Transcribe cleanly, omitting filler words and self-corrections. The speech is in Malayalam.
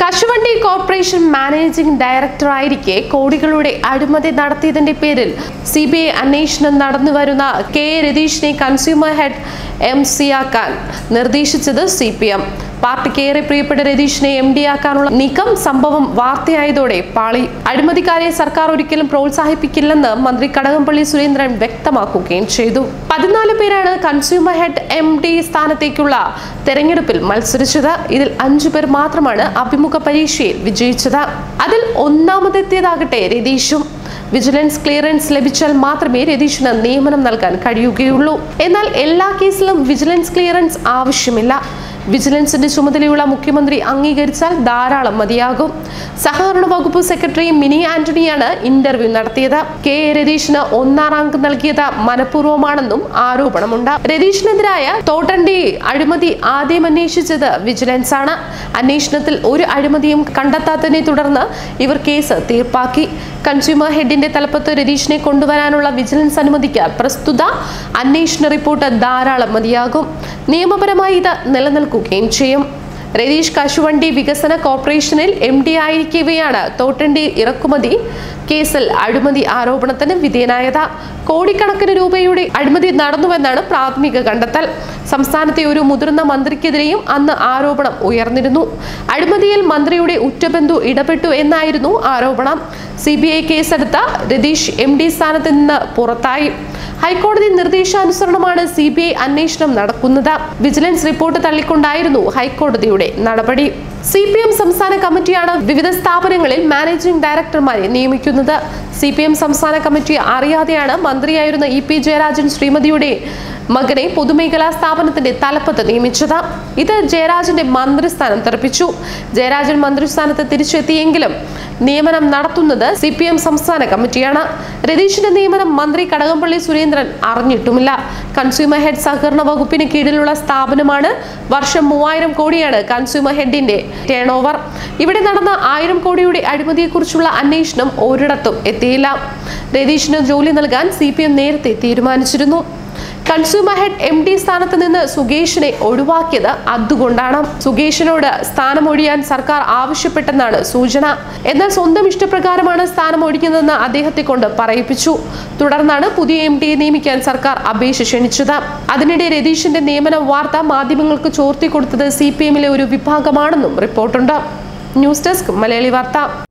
കശുവണ്ടി കോർപ്പറേഷൻ മാനേജിംഗ് ഡയറക്ടറായിരിക്കെ കോടികളുടെ അഴിമതി നടത്തിയതിന്റെ പേരിൽ സിബിഐ അന്വേഷണം നടന്നുവരുന്ന കെ രതീഷിനെ കൺസ്യൂമർ ഹെഡ് MC ആക്കാൻ നിർദ്ദേശിച്ചത് CPM. പാർട്ടിക്ക് ഏറെ പ്രിയപ്പെട്ട രതീഷിനെ MD ആക്കാനുള്ള നീക്കം സംഭവം വാർത്തയായതോടെ പാളി. അഴിമതിക്കാരെ സർക്കാർ ഒരിക്കലും പ്രോത്സാഹിപ്പിക്കില്ലെന്ന് മന്ത്രി കടകംപള്ളി സുരേന്ദ്രൻ വ്യക്തമാക്കുകയും ചെയ്തു. 14 പേരാണ് കൺസ്യൂമർ ഹെഡ് MD സ്ഥാനത്തേക്കുള്ള തെരഞ്ഞെടുപ്പിൽ മത്സരിച്ചത്. ഇതിൽ 5 പേർ മാത്രമാണ് അഭിമുഖ പരീക്ഷയിൽ വിജയിച്ചത്. അതിൽ ഒന്നാമതെത്തിയതാകട്ടെ രതീഷും. വിജിലൻസ് ക്ലിയറൻസ് ലഭിച്ചാൽ മാത്രമേ രതീഷിന് നിയമനം നൽകാൻ കഴിയുകയുള്ളൂ. എന്നാൽ എല്ലാ കേസിലും വിജിലൻസ് ക്ലിയറൻസ് ആവശ്യമില്ല. വിജിലൻസിന്റെ ചുമതലയുള്ള മുഖ്യമന്ത്രി അംഗീകരിച്ചാൽ ധാരാളം മതിയാകും. സഹകരണ വകുപ്പ് സെക്രട്ടറി മിനി ആന്റണിയാണ് ഇന്റർവ്യൂ നടത്തിയത്. കെ രതീഷിന് 1-ാം റാങ്ക് നൽകിയത് മനഃപൂർവ്വമാണെന്നും ആരോപണമുണ്ട്. രതീഷിനെതിരായ തോട്ടണ്ടി അഴിമതി ആദ്യം അന്വേഷിച്ചത് വിജിലൻസ് ആണ്. അന്വേഷണത്തിൽ ഒരു അഴിമതിയും കണ്ടെത്താത്തതിനെ തുടർന്ന് ഇവർ കേസ് തീർപ്പാക്കി. കൺസ്യൂമർ ഹെഡിന്റെ തലപ്പത്ത് രതീഷിനെ കൊണ്ടുവരാനുള്ള വിജിലൻസ് അനുമതിക്ക് പ്രസ്തുത അന്വേഷണ റിപ്പോർട്ട് ധാരാളം മതിയാകും. നിയമപരമായി ഇത് നിലനിൽക്കുകയും ചെയ്യും. രതീഷ് കശുവണ്ടി വികസന കോർപ്പറേഷനിൽ MD ആയിരിക്കവെയാണ് തോട്ടണ്ടി ഇറക്കുമതി കേസിൽ അഴിമതി ആരോപണത്തിന് വിധേയനായത്. കോടിക്കണക്കിന് രൂപയുടെ അഴിമതി നടന്നുവെന്നാണ് പ്രാഥമിക കണ്ടെത്തൽ. സംസ്ഥാനത്തെ ഒരു മുതിർന്ന മന്ത്രിക്കെതിരെയും അന്ന് ആരോപണം ഉയർന്നിരുന്നു. അഴിമതിയിൽ മന്ത്രിയുടെ ഉറ്റബന്ധു ഇടപെട്ടു എന്നായിരുന്നു ആരോപണം. CBI കേസെടുത്ത രതീഷ് MD സ്ഥാനത്ത് നിന്ന് പുറത്തായി. ഹൈക്കോടതി നിർദ്ദേശാനുസരണമാണ് CBI അന്വേഷണം നടക്കുന്നത്. വിജിലൻസ് റിപ്പോർട്ട് തള്ളിക്കൊണ്ടായിരുന്നു ഹൈക്കോടതിയുടെ നടപടി. CPM സംസ്ഥാന കമ്മിറ്റിയാണ് വിവിധ സ്ഥാപനങ്ങളിൽ മാനേജിംഗ് ഡയറക്ടർമാരെ നിയമിക്കുന്നത്. CPM സംസ്ഥാന കമ്മിറ്റി അറിയാതെയാണ് മന്ത്രിയായിരുന്ന EP ജയരാജൻ ശ്രീമതിയുടെ മകനെ പൊതുമേഖലാ സ്ഥാപനത്തിന്റെ തലപ്പത്ത് നിയമിച്ചത്. ഇത് ജയരാജന്റെ മന്ത്രിസ്ഥാനം തെറിപ്പിച്ചു. ജയരാജൻ മന്ത്രിസ്ഥാനത്ത് തിരിച്ചെത്തിയെങ്കിലും നിയമനം നടത്തുന്നത് CPM സംസ്ഥാന കമ്മിറ്റിയാണ്. രതീഷിന്റെ നിയമനം മന്ത്രി കടകംപള്ളി സുരേന്ദ്രൻ അറിഞ്ഞിട്ടുമില്ല. കൺസ്യൂമർ ഹെഡ് സഹകരണ വകുപ്പിന് കീഴിലുള്ള സ്ഥാപനമാണ്. വർഷം 3000 കോടിയാണ് കൺസ്യൂമർ ഹെഡിന്റെ ടേൺ ഓവർ. ഇവിടെ നടന്ന 1000 കോടിയുടെ അഴിമതിയെക്കുറിച്ചുള്ള അന്വേഷണം ഒരിടത്തും എത്തിയില്ല. രതീഷിന് ജോലി നൽകാൻ CPM നേരത്തെ തീരുമാനിച്ചിരുന്നു. കൺസ്യൂമർ ഹെഡ് MD സ്ഥാനത്ത് നിന്ന് സുകേഷിനെ ഒഴിവാക്കിയത് അതുകൊണ്ടാണ്. സുകേഷിനോട് സ്ഥാനമൊഴിയാൻ സർക്കാർ ആവശ്യപ്പെട്ടെന്നാണ് സൂചന. എന്നാൽ സ്വന്തം ഇഷ്ടപ്രകാരമാണ് സ്ഥാനം ഒഴിക്കുന്നതെന്ന് അദ്ദേഹത്തെ കൊണ്ട് പറയിപ്പിച്ചു. തുടർന്നാണ് പുതിയ MDയെ നിയമിക്കാൻ സർക്കാർ അപേക്ഷ ക്ഷണിച്ചത്. അതിനിടെ രതീഷിന്റെ നിയമന വാർത്ത മാധ്യമങ്ങൾക്ക് ചോർത്തിക്കൊടുത്തത് CPMലെ ഒരു വിഭാഗമാണെന്നും റിപ്പോർട്ടുണ്ട്. ന്യൂസ് ഡെസ്ക് മലയാളി വാർത്ത.